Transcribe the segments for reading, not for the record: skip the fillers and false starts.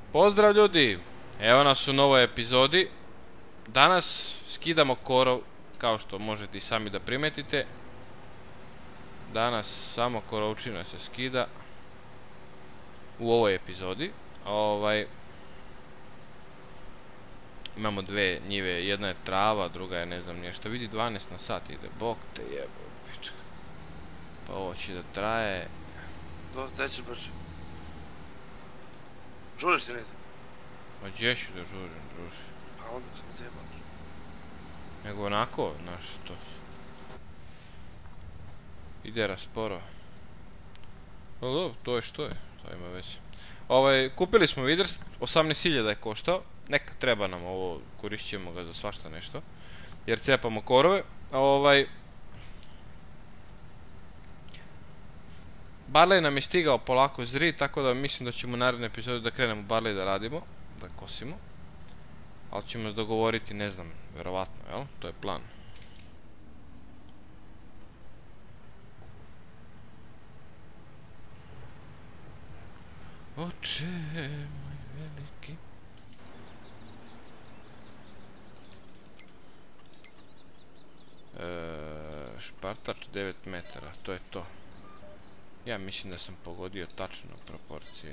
Pozdrav ljudi, evo nas u novoj epizodi. Danas skidamo korov, kao što možete i sami da primetite. Danas samo korovčina se skida u ovoj epizodi. Imamo dve njive, jedna je trava, druga je ne znam nešto. Vidi 12 na sat ide, bok te jebo, pička. Pa ovo će da traje. Gdje ćeš brže? Žuriš ti negdje? Ma gdje ću da žurim, druže? Pa onda se ne zajebaš. Nego onako, znaš, to ide rasporo. Ali dobro, to je što je, to ima već. Kupili smo Widers, 18.000 je koštao. Neka treba nam ovo, koristit ćemo ga za svašta nešto. Jer cepamo korove. Barley nam je stigao polako zri, tako da mislim da ćemo u narednoj epizodi da krenemo Barley da radimo, da kosimo. Ali ćemo se dogovoriti, ne znam, verovatno, jel? To je plan. Oče moj veliki. Špartač 9 metara, to je to. Ja mislim da sam pogodio tačno proporcije.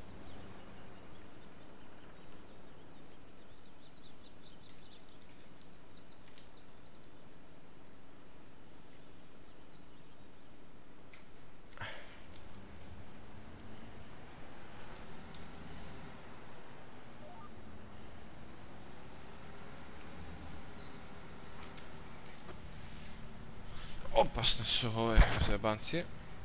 Opasne su ove zajebancije.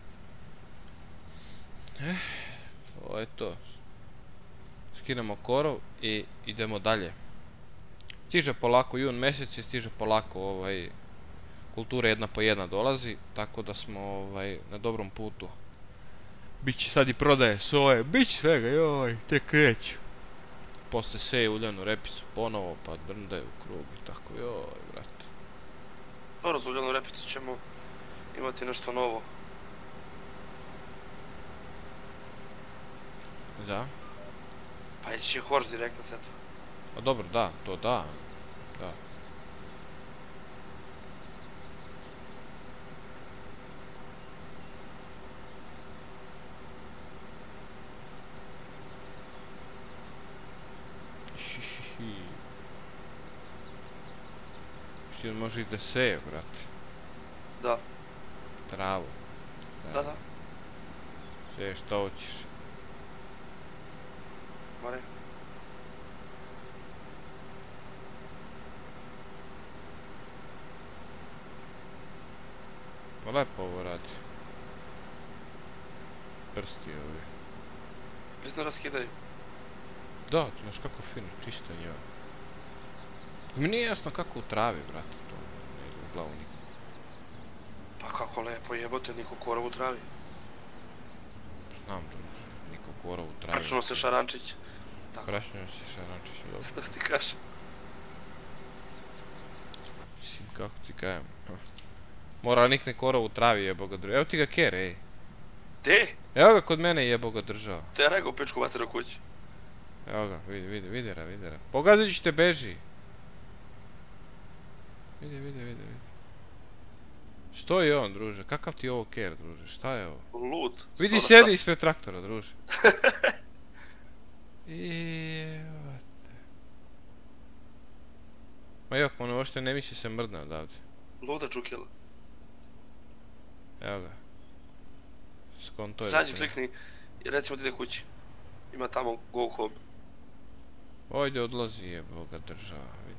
Ovo je to. Skinemo korov i idemo dalje. Stiže polako jun mjesec i stiže polako kultura jedna po jedna dolazi. Tako da smo na dobrom putu. Biće sad i prodaje soje, biće svega, joj, te kreću. Posle seje uljanu repicu ponovo, pa drndaju u krug i tako, joj, brate. Dobro, za uljanu repicu ćemo imati nešto novo. Da? Pa ići će horš direkt na setvu. A dobro, da, to da. Da. Što može i da seje, brate. Da. Travu. Da. Seje što hoćeš. Mare. Ma lepo ovo radi. Prsti ovi. Visno raskidaju. Da, ti znaš kako fino, čisto njiva. Mi nije jasno kako u travi, brate, to ne ide u glavu nikom. Pa kako lepo jebote, niko korov u travi. Znam, druže, niko korov u travi. Računo se Šarančić. Prašnjeno se Šarančić, dobro. Što ti kažem? Mislim, kako ti kajem. Mora nikne korov u travi, jebo ga držao. Evo ti ga kere, ej. Gdje? Evo ga kod mene, jebo ga držao. Te je rekao u pičku materu kući. Evo ga, vidi ra. Pogazit ću te, beži. Vidi. Što je on, druže? Kakav ti je ovo ker, druže? Šta je ovo? Lud. Vidi, sjedi ispred traktora, druže. Jebate. Ma jok, ono ošto ne misli se mrdne odavde. Luda džukjela. Evo ga. Skonto je. Zađi, klikni i recimo ti ide kući. Ima tamo go home. Ovdje odlazi, jebo ga država, vidi.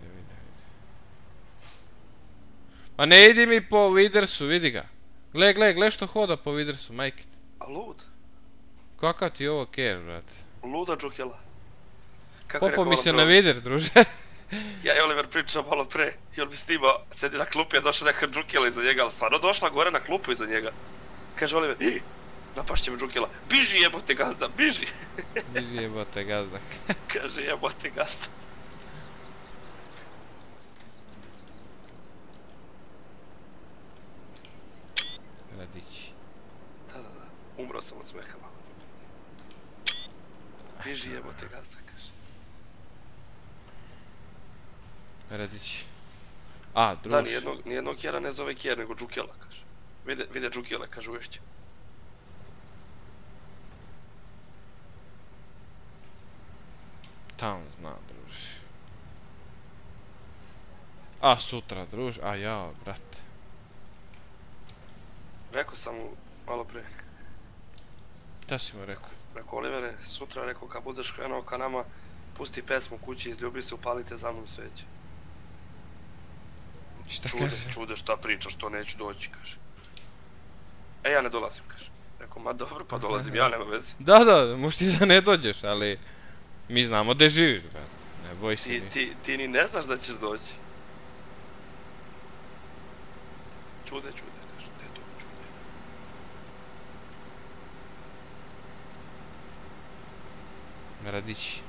Ma ne idi mi po Widersu, vidi ga. Gle što hoda po Widersu, majke. A lud? Kakav ti je ovo ker, brate? Luda džukjela. Popo mi se na Wider, druže. Ja i Oliver pričao malo pre i on bi snimao, sedi na klupi, je došla neka džukjela iza njega, ali stvarno došla gore na klupu iza njega. Kaže Oliver, napašće me džukjela, biži jebote gazda, biži. Biži jebote gazda. Kaže jebote gazda. Radići. Da. Umro sam od smeha malo. Biži jebote gazda, kaže. Radić. A, Da, druž. nijednog kjera ne zove kjer, nego džukela, kaže. Vide džukele, kaže, uvešće. Tam zna, druži. A, sutra, druž. A, jao, brate. Rekao sam mu malo pre. Šta si mu rekao? Rekao, Olivere, sutra, rekao, kad budeš krenuo ka nama, pusti pesmu kući, izljubi se, upalite za mnom sveće. Šta kaže? Čude šta pričaš, to neću doći, kaže. E, ja ne dolazim, kaže. Rekao, ma dobro, pa dolazim, ja nema veze. Da, možeš ti da ne dođeš, ali mi znamo gdje živiš, brate. Ne boj se mi. Ti ni ne znaš da ćeš doći. Čude, kaže, ne to, čude. Radić.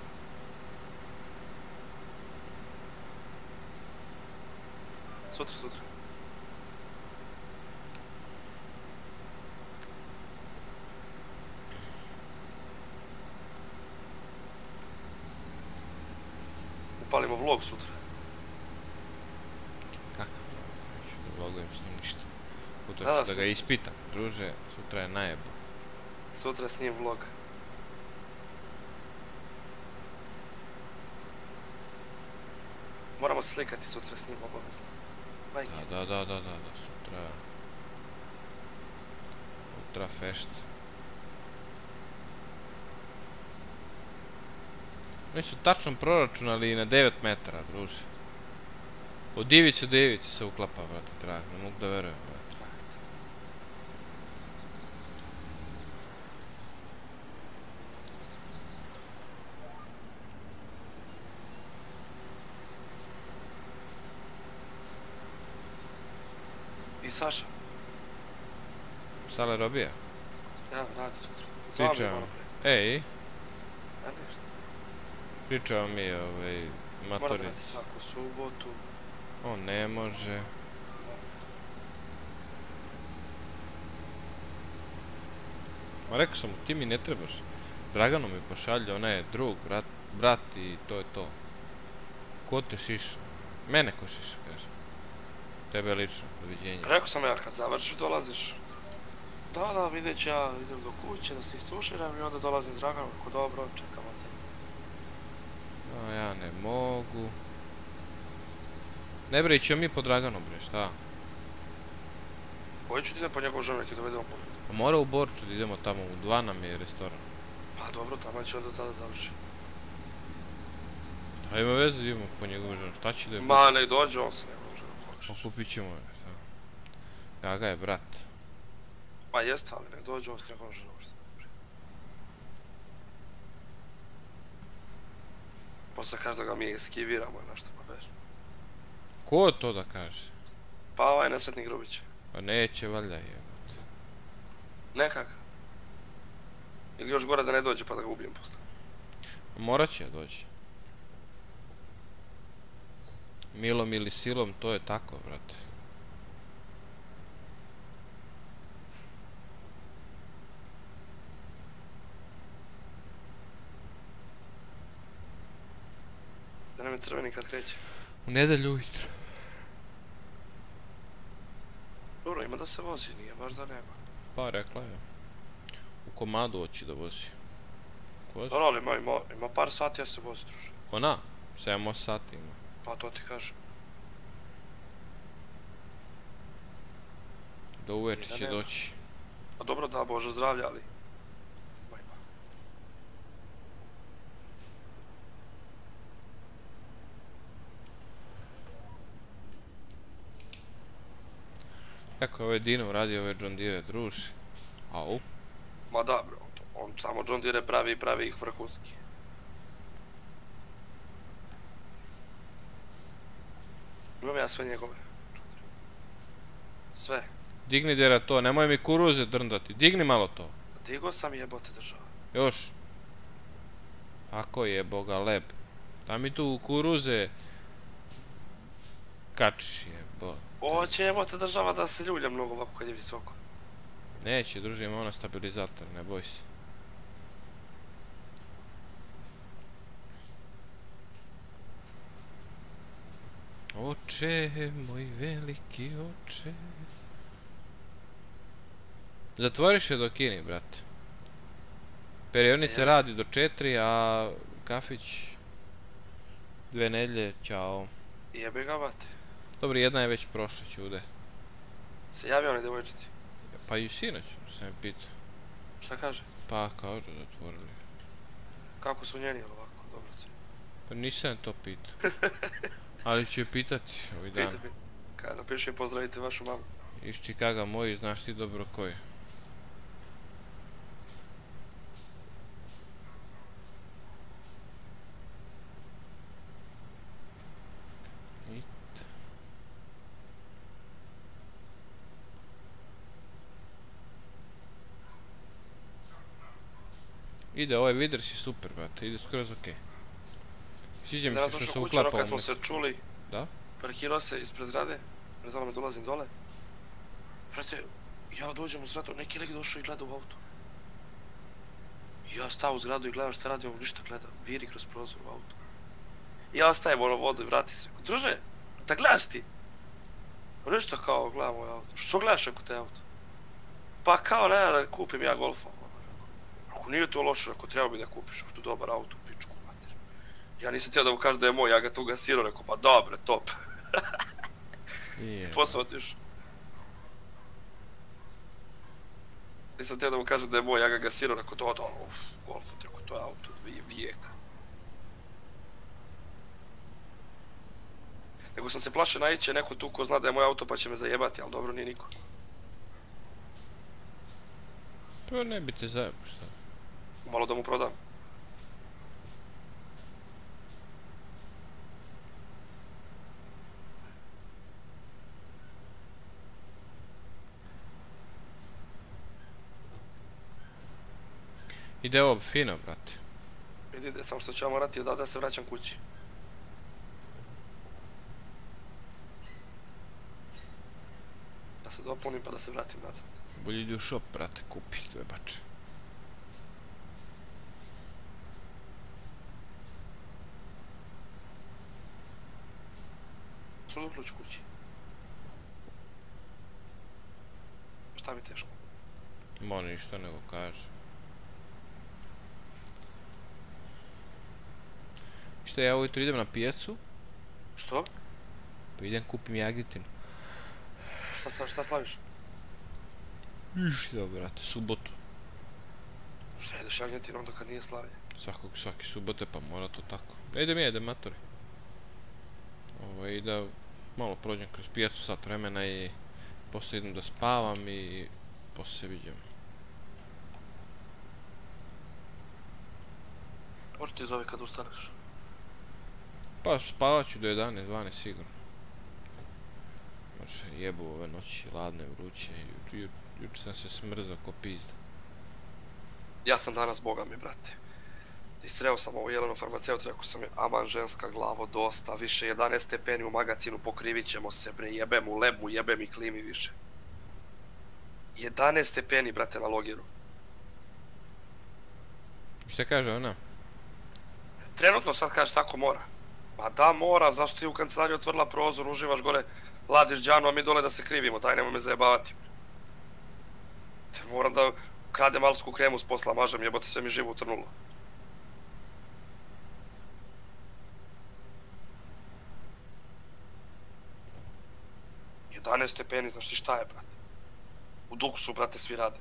Sutra. Upalimo vlog sutra. Kakav? Neću da vlogujem s njim ništa. Sutra Da, ću da ga ispitam. Druže, sutra je najebo. Sutra s njim vlog. Moramo se slikati sutra s njim obavezno. Majke. Da, sutra fešt. Oni su tačno proračunali na 9 metara, druže. Od ivice do ivice se uklapa, brate, drag, ne mogu da verujem, brate. I Saša? Sale robija? Ja, radi sutra. Pričao. Ej, Ja nešto. pričao mi Mora da matori. radi svaku subotu. On ne može. Ma rekao sam mu, ti mi ne trebaš. Dragano mi pošalje, ona je drug, brat i to je to. Ko te šiša? Mene ko šiša, kaže. Tebe lično, doviđenja. Rekao sam ja, kad završiš dolaziš. Da, vidjet ću ja, idem do kuće da se istuširam i onda dolazim s Draganom, ako dobro, čekamo te. No, ja ne mogu. Ne bre, ćemo mi po Draganu, bre, šta? Koji ću ti idem po njegov ženu, neki dovedemo po njegu. Pa mora u Borču da idemo tamo, u 2 nam je restoran. Pa dobro, tamo će onda tada završiti. A ima veze da idemo po njegovu ženu, šta će da je... Ma, nek dođe, on se njegovom ženom pokriš. Okupit ćemo je, šta? Gaga je brat. Ma jeste, ali nek dođe on s njegovom ženom što. Posle kaže da ga mi eskiviramo i nešto, pa veš. Ko to da kaže? Pa ovaj nesretni Grubić. Pa neće valjda jebati. Nekak. Ili još gore da ne dođe pa da ga ubijem posle. Morat će doći. Milom ili silom, to je tako, brate. Da nam je crveni kad kreće. U nedelju ujutro. Dobro, ima da se vozi, nije baš da nema. Pa rekla je. U komadu hoće da vozi. Ko vozi? Dobro, ali ima par sati ja se vozi, druže. Ona? 7-8 sati ima. Pa to ti kažem. Do uveče će doći. Pa dobro, da, Bože zdravlja, ali... Kako je ovaj Dino radi ove John Deere, druži? Au? Ma da, bro, on samo John Deere pravi i pravi ih vrhunski. Imam ja sve njegove. Sve. Digni dera to, nemoj mi kuruze drndati, digni malo to. Digo sam jebote država. Još. Ako je boga leb. Da mi tu kuruze kačiš jebo. Oće jebote država da se ljulja mnogo ovako kad je visoko. Neće, druže, ima ona stabilizator, ne boj se. oče, moj veliki oče. Zatvoriš je do kini, brate. Perionica radi do 4, a kafić 2 nedjelje, čao. Jebe ga, brate. Dobro, jedna je već prošla, čude. Se javio onaj devojčici. Pa i sinoć, što sam je pitao. Šta kaže? Pa, kažu da otvorili. Kako su njeni, ovako, dobro se. Pa nisam to pitao. Ali ću je pitati ovih dana. Pita mi. Kaj, napiši pozdravite vašu mamu. Iz Čikaga moji, znaš ti dobro koji. Ide, ovaj vider si super, brate, ide skroz okej. Sviđa mi se što se uklapa kad smo se čuli, da? parkirao se ispred zgrade, rezalo me dolazim dole. Brate, ja dođem u zgradu, neki lik došao i gleda u auto. Ja stao u zgradu i gledam šta radi, on ništa gleda, viri kroz prozor u auto. Ja ostajem ono vodu i vrati se. Druže, da gledaš ti? On nešto kao, gledam moj auto. Što gledaš ako te auto? Pa kao ne da kupim ja Golfa. Ako nije to loše, ako treba bi da kupiš, ako tu dobar auto, pičku mater. Ja nisam htio da mu kažem da je moj, ja ga tu gasirao, rekao pa dobre, top. Posao otišao. Nisam htio da mu kažem da je moj, ja ga gasirao, rekao da, Golfu, rekao to je auto vijeka. Nego sam se plašio naići neko tu ko zna da je moj auto pa će me zajebati, ali dobro nije niko. Pa ne bi te zajebo, šta? Malo da mu prodam. Ide ovo fino, brate. Ide, samo što ću ja morati da se vraćam kući. Da se dopunim pa da se vratim nazad. Bolje idi u shop, brate, kupi dve bače. Sudo ključ kući. Šta mi teško? Ma ništa nego kaže. Šta ja ujutro idem na pijacu? Što? Pa idem kupim jagitinu. Šta slaviš? Ništa, brate, subotu. Šta jedeš jagnjetinu onda kad nije slavlje? Svaki subote, pa mora to tako. Idem matori. I da malo prođem kroz pijacu sat vremena i poslije idem da spavam i poslije se viđem. Možda ti zove kad ustaneš? Pa spavat ću do 11, 12 sigurno. Može, jebu ove noći, ladne, vruće, jučer sam se smrzao ko pizda. Ja sam danas, boga mi, brate. I sreo sam ovo Jelenu farmaceutu, rekao sam je, aman ženska glavo, dosta, više 11 stepeni u magazinu, pokrivit ćemo se, bre, jebem u lebu, jebem i klimi više. 11 stepeni, brate, na logeru. Šta kaže ona? Trenutno sad kaže tako mora. Pa da mora, zašto ti u kancelariji otvorila prozor, uživaš gore, ladiš džanu, a mi dole da se krivimo, daj nemoj me zajebavati. Te moram da kradem alpsku kremu s posla, mažem, jebote, sve mi živo utrnulo. Jedanaest stepeni, znaš ti šta je, brate? U Duksu, brate, svi rade.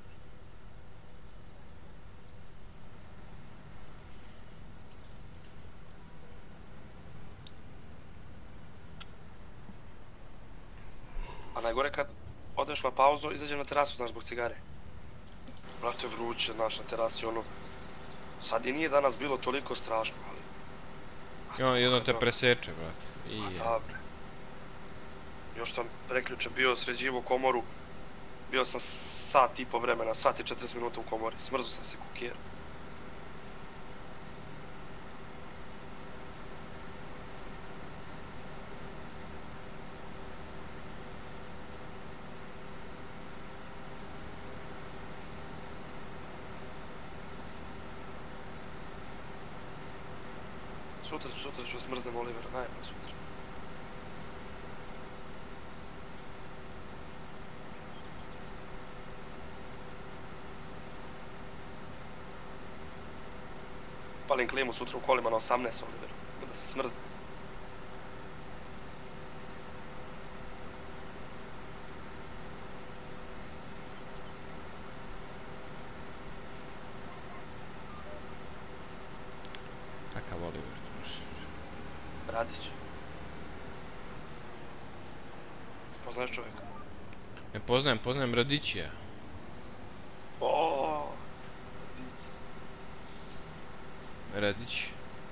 A najgore kad odeš na pauzu, izađem na terasu, znaš, zbog cigare. Brate, vruće, znaš, na terasi, ono... Sad i nije danas bilo toliko strašno, ali... Jedno te preseče, brate. A da, bre. Još sam prekjuče bio, sređivo komoru. Bio sam sat i po vremena, sat i 40 minuta u komori. Smrzo sam se kukira. Sutra ću smrznem Olivera, najbolje sutra. upalim klimu sutra u kolima na 18, Oliver. Da se smrzne. Kakav Oliver, druže. Radić. Poznaješ čovjeka? Ne poznajem Radićija. Oooo. Radić.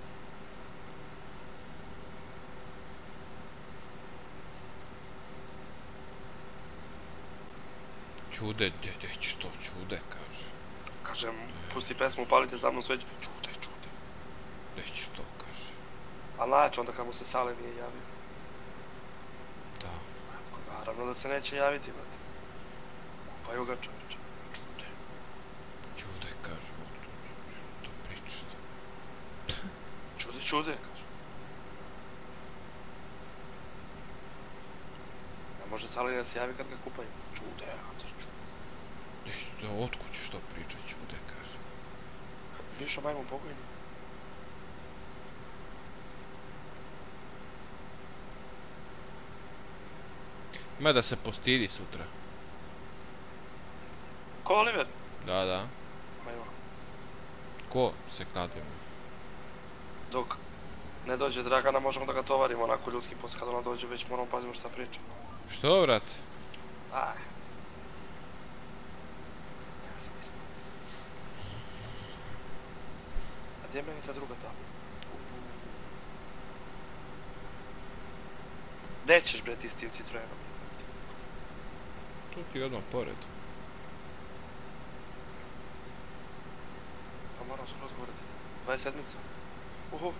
Čude, djeć to, čude, kaže. Kažem, pusti pesmu, upalite za mnom sveđu. Čude. Djeć to, kaže. Ali najjače onda kad mu se Sale nije javio. Da. Naravno da se neće javiti, brate. Pa ju ga čovječe. Čude, kaže. To priča. Čude, kaže. Ne može Sale da se javi kad ga kupaju. Čude. Da, otkud ćeš to pričat, čude, kaže. Vidiš o majmu pokojni? Ima da se postidi sutra. Ko Oliver? Da. Majmo. Ko se kladimo? Dok ne dođe Dragana, možemo da ga tovarimo onako ljudski, posle kad ona dođe već moramo pazimo šta priča. Što, vrat? Aj. Ja sam mislim. A gdje je meni ta druga tamo? Gdje ćeš bre ti s tim Citroenom? Tu ti odmah pored. Pa moram skroz gore. 27-ica. Uhu.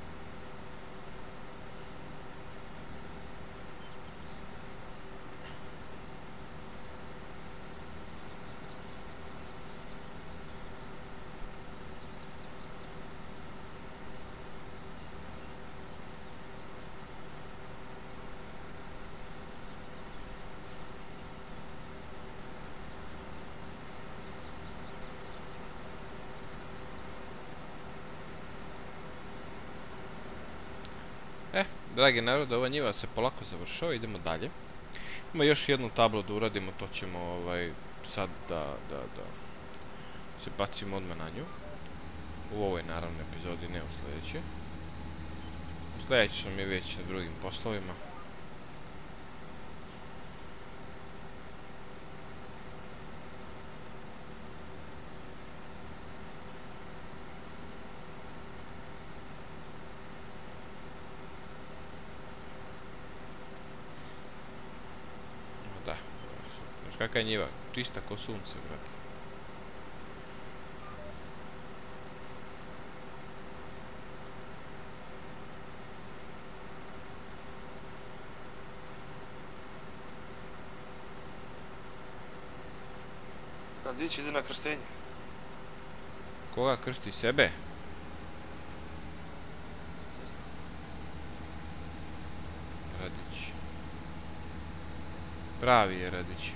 Dragi narod, ova njiva se polako završava, idemo dalje. Ima još jednu tablu da uradimo, to ćemo sad da se bacimo odmah na nju. U ovoj naravno epizodi, ne u sljedećoj. U sljedećoj smo mi već na drugim poslovima. Kakva je njiva? Čista ko sunce, brate. Radić ide na krštenje. Koga krsti sebe? Radić. Pravi je Radić.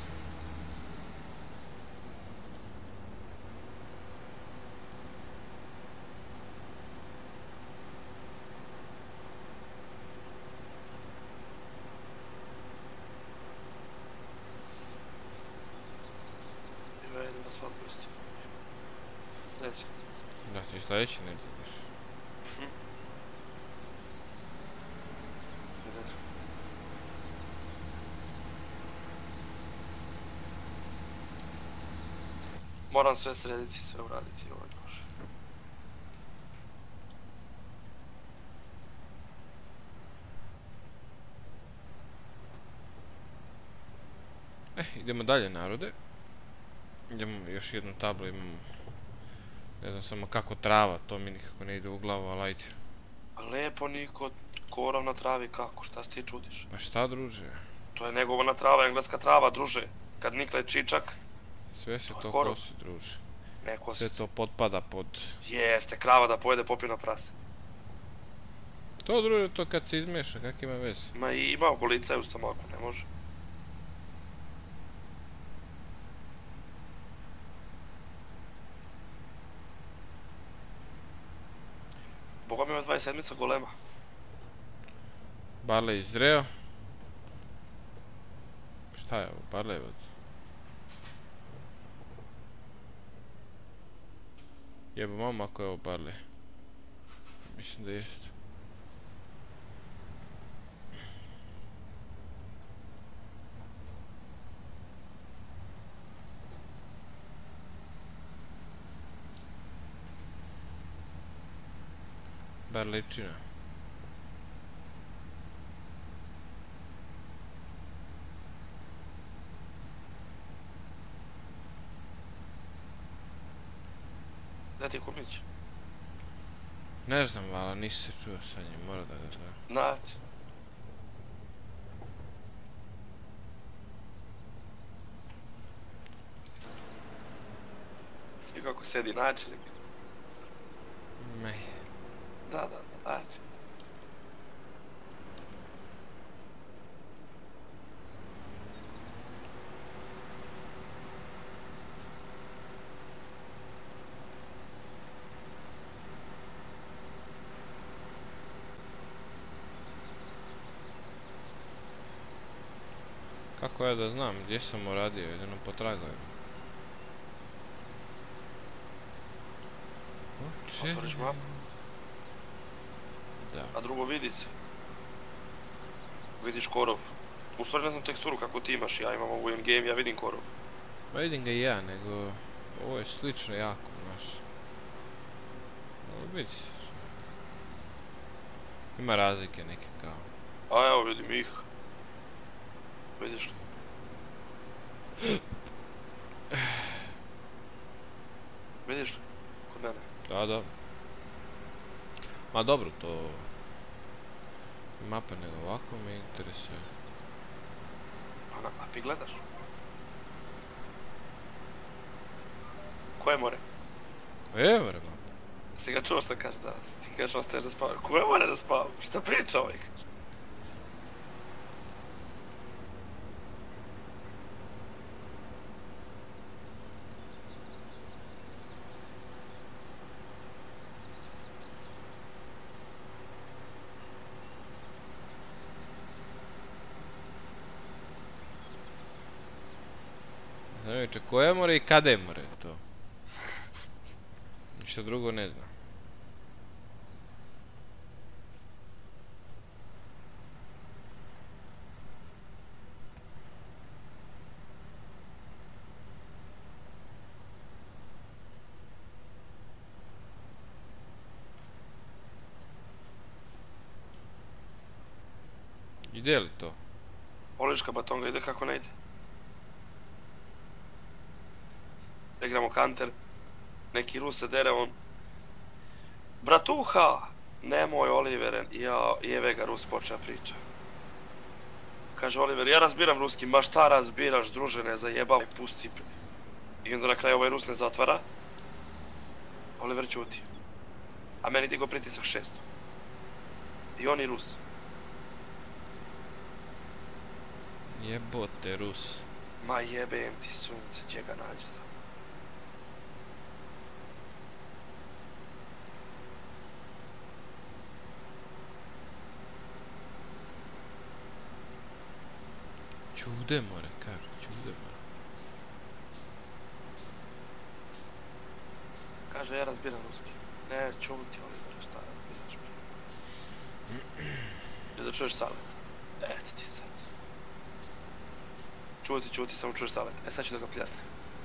Sljedeće. Da, ti sljedeće ne ideš. Moram sve srediti, sve uraditi ovaj može. Idemo dalje, narode. Idemo još jednu tablu, imamo. Ne znam samo kako trava, to mi nikako ne ide u glavu, ali ajde. A lepo Niko, korov na travi kako, šta se ti čudiš? Pa šta, druže? To je negovana trava, engleska trava, druže. Kad nikle čičak... Sve se to kosi, druže. Ne kosi. Sve to potpada pod... Jeste, krava da pojede popino prase. To, druže, to kad se izmeša, kak ima veze? Ma i ima golica u stomaku, ne može. Boga mi ima 27 golema. Barley izreo. Šta je ovo? Barley od... Jebo mama ako je ovo Barley. Mislim da jest. Barleyčina. Da ti je Kumić? Ne znam, vala, nisi se čuo sa njim, mora da ga znam. Znači. Svi kako sedi načelnik. Meh. Da, znači. Kako ja da znam, gdje sam uradio, jedino po tragovima. Otvoriš mapu. Da. A drugo vidi se. Vidiš korov. U stvari ne znam teksturu kako ti imaš, ja imam ovu in-game, ja vidim korov. Ma vidim ga i ja, nego... Ovo je slično jako, znaš. Ovo vidi. Ima razlike neke kao. A evo vidim ih. Vidiš li? Vidiš li? Kod mene. Da. Ma dobro, to... Mapa nego ovako me interesuje. A na mapi gledaš? Koje more? Evo re mapa. Si ga čuo što kaže danas? Ti kažeš ostaješ da spavam. Koje more da spavam? Šta priča ovaj? Znači, koje more i kada je more to? Ništa drugo ne znam. Ide li to? Oliška batonga ide kako ne ide. Igramo kanter, neki Rus se dere, on... Bratuha! Nemoj Oliveren, ja, jeve ga Rus počeo priča. Kaže Oliver, ja razbiram ruski, ma šta razbiraš druže, ne zajebavaj, pusti. I onda na kraju ovaj Rus ne zatvara. Oliver ćuti. A meni digo pritisak 600. I on i Rus. Jebote Rus. Ma jebem ti sunce, gdje ga nađe sam. Čude more, kaže, čude more. Kaže, ja razbiram ruski. Ne, čuti Oliver, šta razbiraš? I da čuješ Salet. Eto ti sad. Čuti, samo čuješ Salet. E sad ću da ga pljasnem.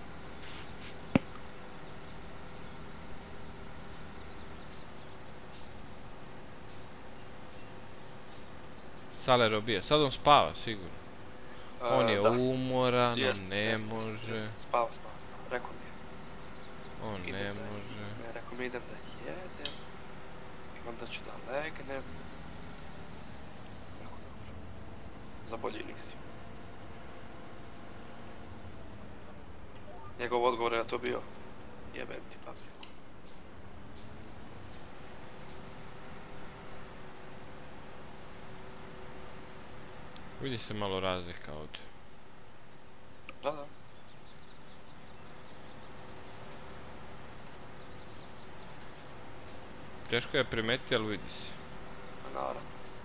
Sale robija, sad on spava sigurno. On je Da. umoran, on Jest, ne jest, može. jest. Spava. Rekao mi je. On Idem ne da- može. Ne, rekao mi idem da jedem. I onda ću da legnem. Rekao dobro. Za bolji nisi. Njegov odgovor je na to bio. Jebem ti paprika. Vidi se malo razlika od... Da. Teško je primetiti, ali vidi se. Pa naravno.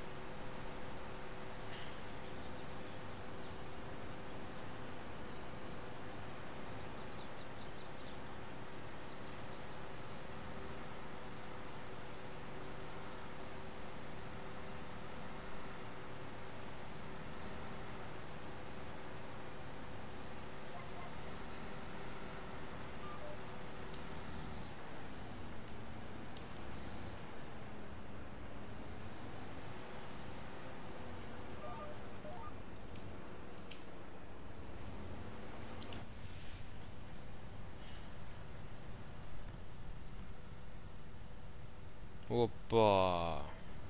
Opa.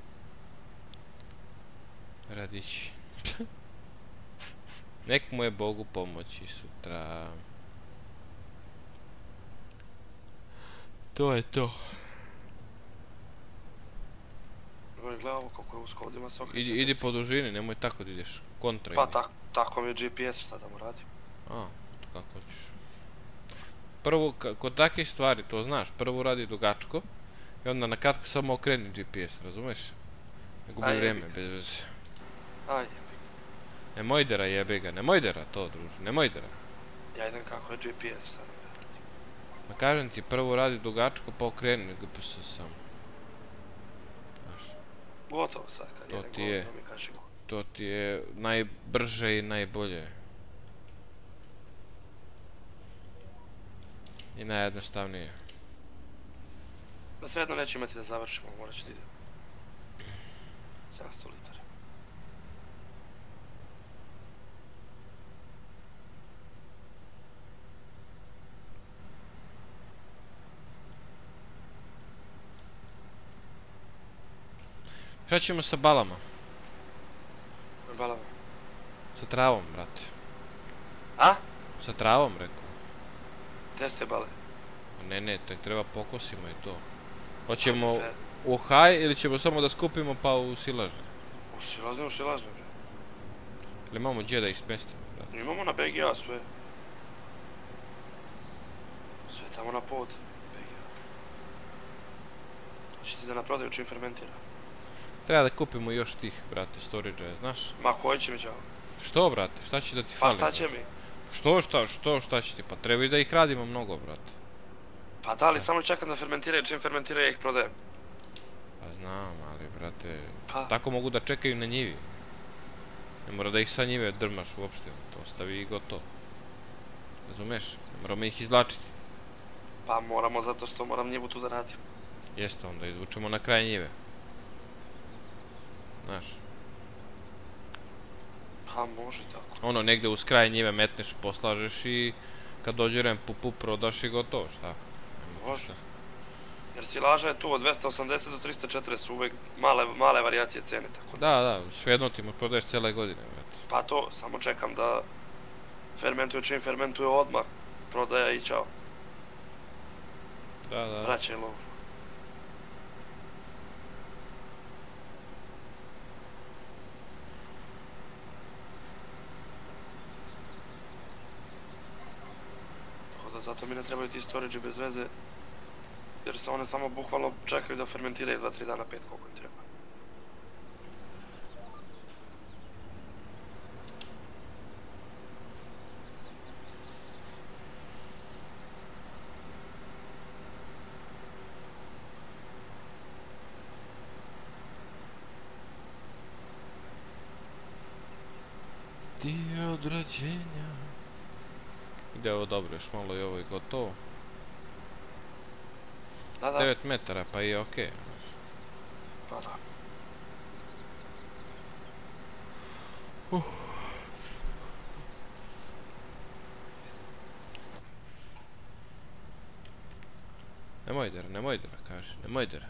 Radić. Nek mu je Bogu pomoći sutra. To je to. Gledamo kako je usko, ovdje ima se okreće. Idi po dužini, nemoj tako da ideš. Kontra Pa idi. tako mi je GPS, šta da mu radim? A, to kako hoćeš. Prvo, kod takvih stvari, to znaš, prvo radi dugačko i onda na kratko samo okreni GPS, razumeš? Ne gubi vrijeme, bez veze. Aj, Nemoj dera jebe ga, nemoj dera to druže, nemoj dera. ja idem kako je GPS, šta da mu radim? Ma kažem ti, prvo radi dugačko pa okreni GPS samo. Znaš, Gotovo sad, kad To jedem ti je. govno mi kaži go. to ti je najbrže i najbolje. I najjednostavnije. Da svejedno neću imati da završimo, morat ću da idem. 700 litara. Šta ćemo sa balama? Balama. Sa travom, brate. A? Sa travom, rekao. Gdje ste bale? Ne, to treba pokosimo i to. Hoćemo Fe- u haj ili ćemo samo da skupimo pa u silažne? U silažne, bre. Ili imamo gdje da ih smestimo, brate? Imamo na BGA sve. Sve tamo na pod. BGA. To će ti da na prodaju čim fermentira. Treba da kupimo još tih, brate, storage, znaš? Ma koji će mi đavo? Što, brate, šta će da ti Pa fali? šta će brate? mi? Šta će ti? Pa treba i da ih radimo mnogo, brate. Pa da li samo čekam da fermentiraju, čim fermentiraju ja ih prodajem. Pa znam, ali, brate, Pa, tako mogu da čekaju na njivi. Ne mora da ih sa njive drmaš uopšte, to ostavi i gotovo. Razumeš? Ne moramo ih izvlačiti. pa moramo zato što moram njivu tu da radim. Jeste, onda izvučemo na kraj njive. Znaš, Pa može tako. ono negde uz kraj njive metneš, poslažeš i kad dođe pup prodaš i gotovo, šta? Nema Može. šta. Jer silaža je tu od 280 do 340, uvek male varijacije cene, tako da. Da, svejedno ti mu prodaješ cijele godine, brate. Pa to, samo čekam da fermentuje, čim fermentuje odmah, prodaja i čao. Da. Vraćaj lovu. Tako da zato mi ne trebaju ti storage bez veze, jer se one samo bukvalno čekaju da fermentiraju 2-3 dana, 5 koliko im treba. Ti od rođenja. Ide ovo dobro, još malo i ovo i gotovo. Da. 9 metara, pa i okej. Pa da. Nemoj dera, kaže, nemoj dera.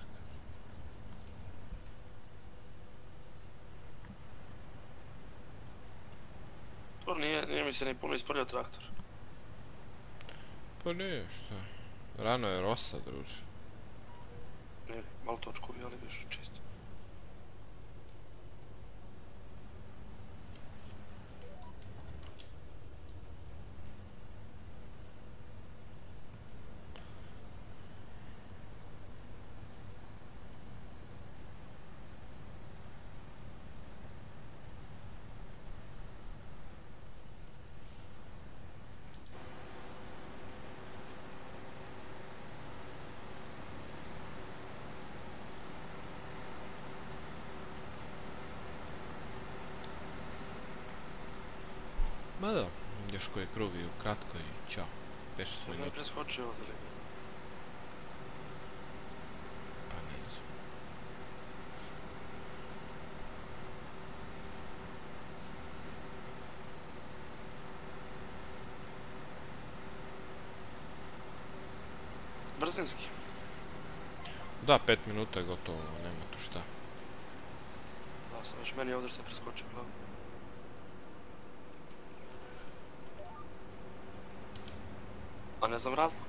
To nije mi se ni puno isprljao traktor. Pa nije, šta? Rano je rosa, druže. Nije, malo točkovi, ali više čisto. Ma da, još koji krug i ukratko i ćao. 5-6 Ono je minuta. preskočio ovdje. Pa nizu. Brzinski. Da, 5 minuta je gotovo, nema tu šta. Da, sam već meni ovdje što je preskočio glavu. A ne znam razlog.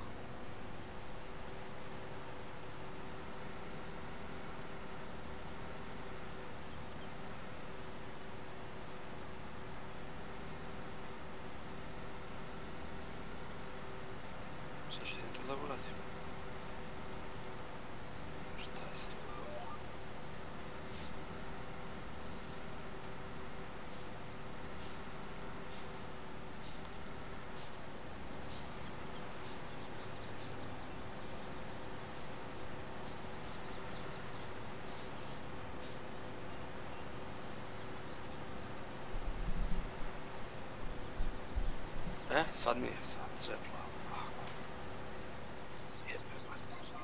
Sad ću idem to da uradim. Šta je sad? Sad mi je, sad sve plavo. Jebe mater.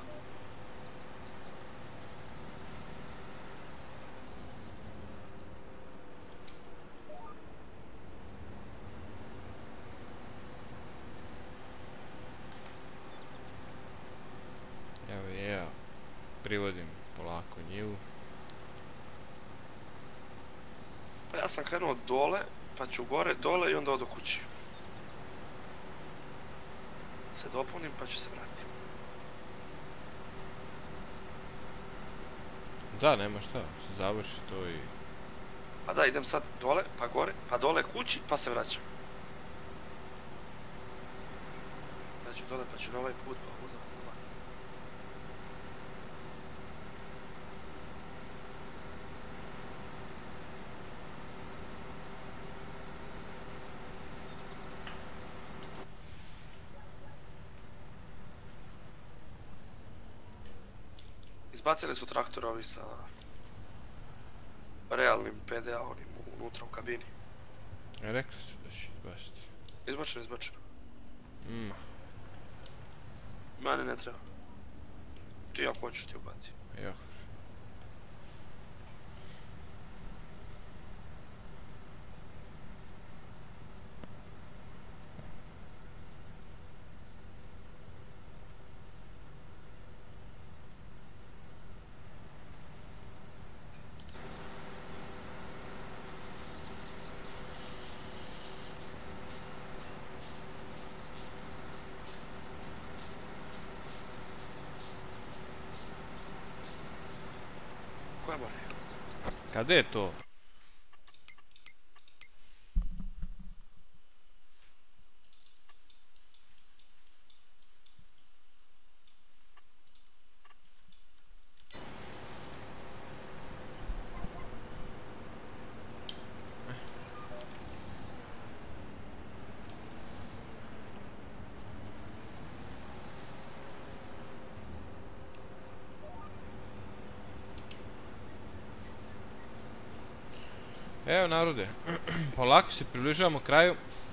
Evo je, ja privodim polako njivu. Pa ja sam krenuo dole, pa ću gore, dole i onda odo kući. Se dopunim pa ću se vratiti. Da, nema šta, se završi to i... Pa da, idem sad dole, pa gore, pa dole kući, pa se vraćam. Ja ću dole, pa ću na ovaj put, pa uzam dole. Izbacili su traktor ovi sa realnim PDA onim unutra u kabini. Rekli su da će izbaciti. Izbačeno, izbačeno. Mene ne treba. Ti ako hoćeš ti ubaci. Jo. Koja more? Kada je to? Evo narode, polako se približavamo kraju.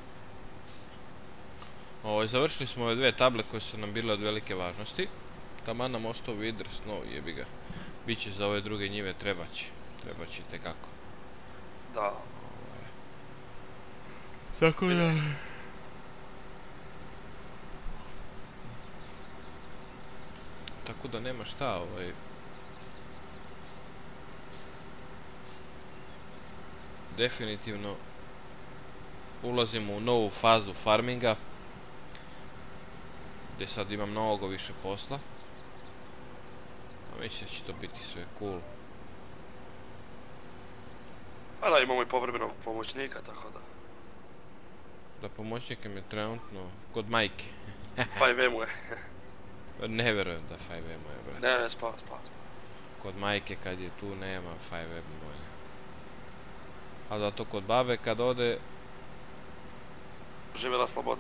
Završili smo ove dve table koje su nam bile od velike važnosti. Taman nam ostao Wither Snow, jebi ga. Biće za ove druge njive trebaće. Trebaće tekako. Da. Tako da... Tako da nema šta, definitivno ulazimo u novu fazu farminga gdje sad imam mnogo više posla, a mislim da će to biti sve cool. Pa da, imamo i povremenog pomoćnika, tako da. Da, pomoćnik mi je trenutno kod majke. 5M je. Ne verujem da 5M je, brate. Ne, spava. Kod majke kad je tu nema 5M moje. A zato kod babe kad ode... Živjela sloboda.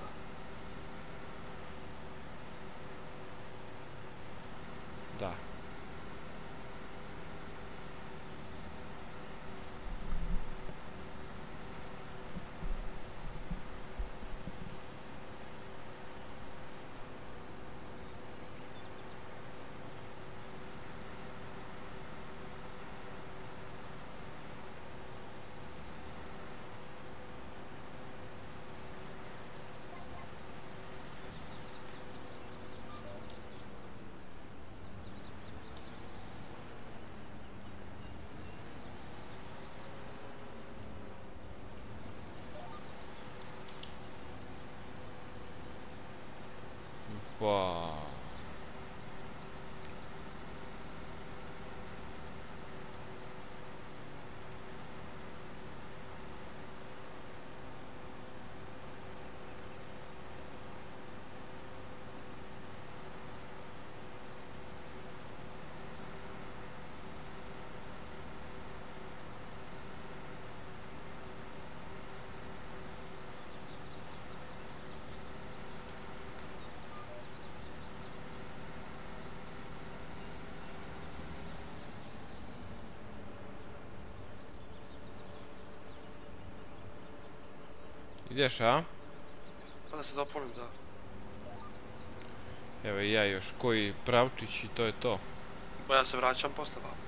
Da. Ideš, a? Pa da se dopunim, da. Evo i ja još koji pravčić i to je to. Bo ja se vraćam posle vam.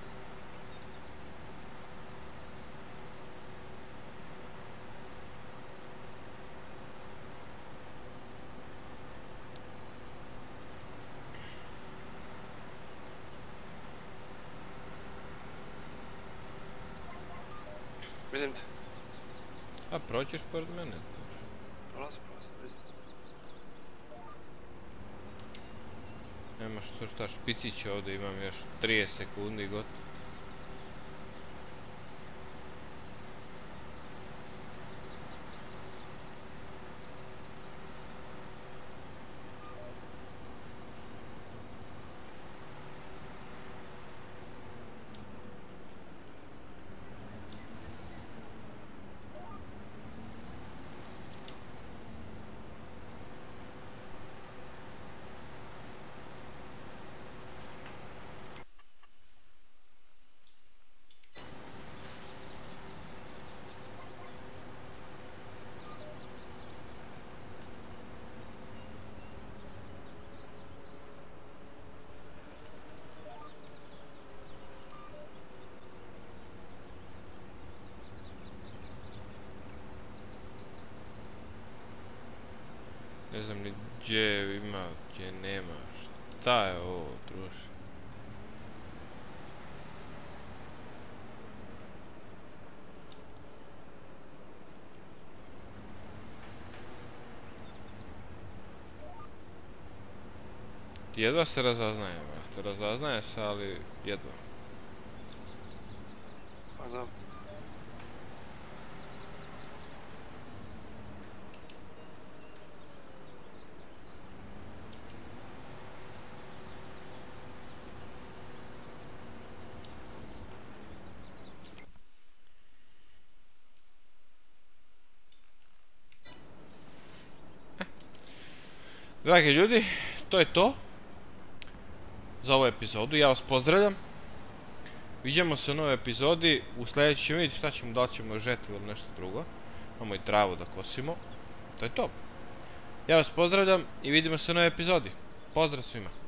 Vidim te. A proćeš pored mene? Prolazi, vidim. Nema šta špicić ovdje, imam još 30 sekundi i gotovo. Ne znam ni gdje ima, gdje nema. Šta je ovo, druže? Jedva se razaznaje, brate. Razaznaje se, ali jedva. Pa da. Dragi ljudi, to je to za ovu epizodu. Ja vas pozdravljam. Vidimo se u novoj epizodi. U sljedeći ćemo vidjeti šta ćemo, da li ćemo žetvu ili nešto drugo. Imamo i travu da kosimo. To je to. Ja vas pozdravljam i vidimo se u novoj epizodi. Pozdrav svima.